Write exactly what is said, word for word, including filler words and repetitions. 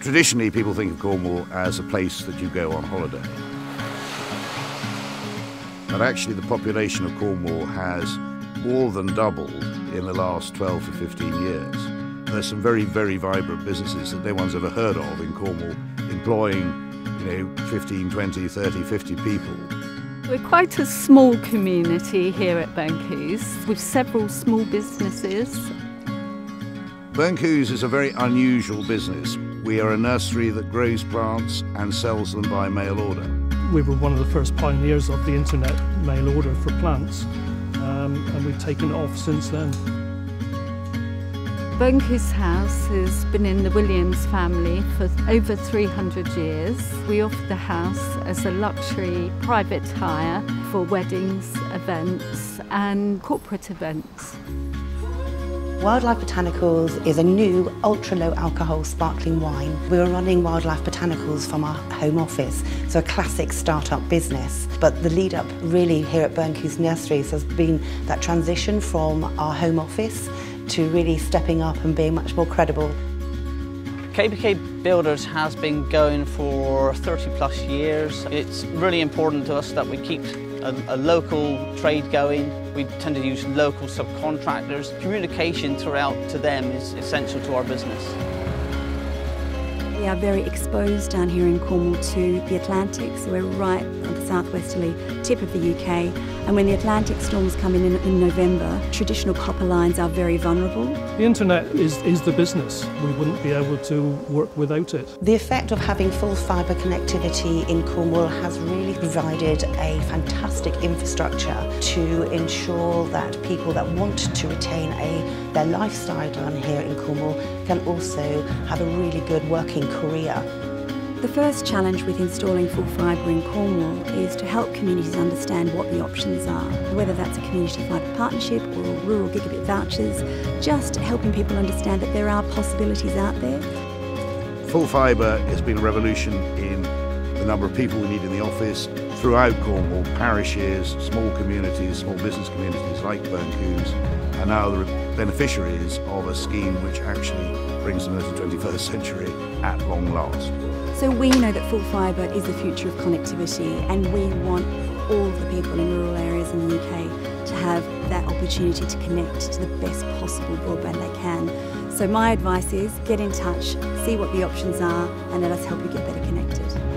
Traditionally, people think of Cornwall as a place that you go on holiday. But actually, the population of Cornwall has more than doubled in the last twelve to fifteen years. There's some very, very vibrant businesses that no one's ever heard of in Cornwall, employing, you know, fifteen, twenty, thirty, fifty people. We're quite a small community here at Burncoose, with several small businesses. Burncoose is a very unusual business. We are a nursery that grows plants and sells them by mail order. We were one of the first pioneers of the internet mail order for plants, um, and we've taken it off since then. Burncoose House has been in the Williams family for over three hundred years. We offer the house as a luxury private hire for weddings, events and corporate events. Wildlife Botanicals is a new ultra-low alcohol sparkling wine. We were running Wildlife Botanicals from our home office, so a classic start-up business. But the lead-up really here at Burncoose Nurseries has been that transition from our home office to really stepping up and being much more credible. K B K Builders has been going for thirty plus years. It's really important to us that we keep a, a local trade going. We tend to use local subcontractors. Communication throughout to them is essential to our business. We are very exposed down here in Cornwall to the Atlantic, so we're right on the southwesterly tip of the U K. And when the Atlantic storms come in, in in November, traditional copper lines are very vulnerable. The internet is, is the business. We wouldn't be able to work without it. The effect of having full fibre connectivity in Cornwall has really provided a fantastic infrastructure to ensure that people that want to retain a, their lifestyle down here in Cornwall can also have a really good working career. The first challenge with installing full fibre in Cornwall is to help communities understand what the options are, whether that's a community fibre partnership or rural gigabit vouchers, just helping people understand that there are possibilities out there. Full fibre has been a revolution in the number of people we need in the office throughout Cornwall. Parishes, small communities, small business communities like Burncoose are now the beneficiaries of a scheme which actually brings them into the twenty-first century at long last. So we know that full fibre is the future of connectivity, and we want all of the people in rural areas in the U K to have that opportunity to connect to the best possible broadband they can. So my advice is get in touch, see what the options are, and let us help you get better connected.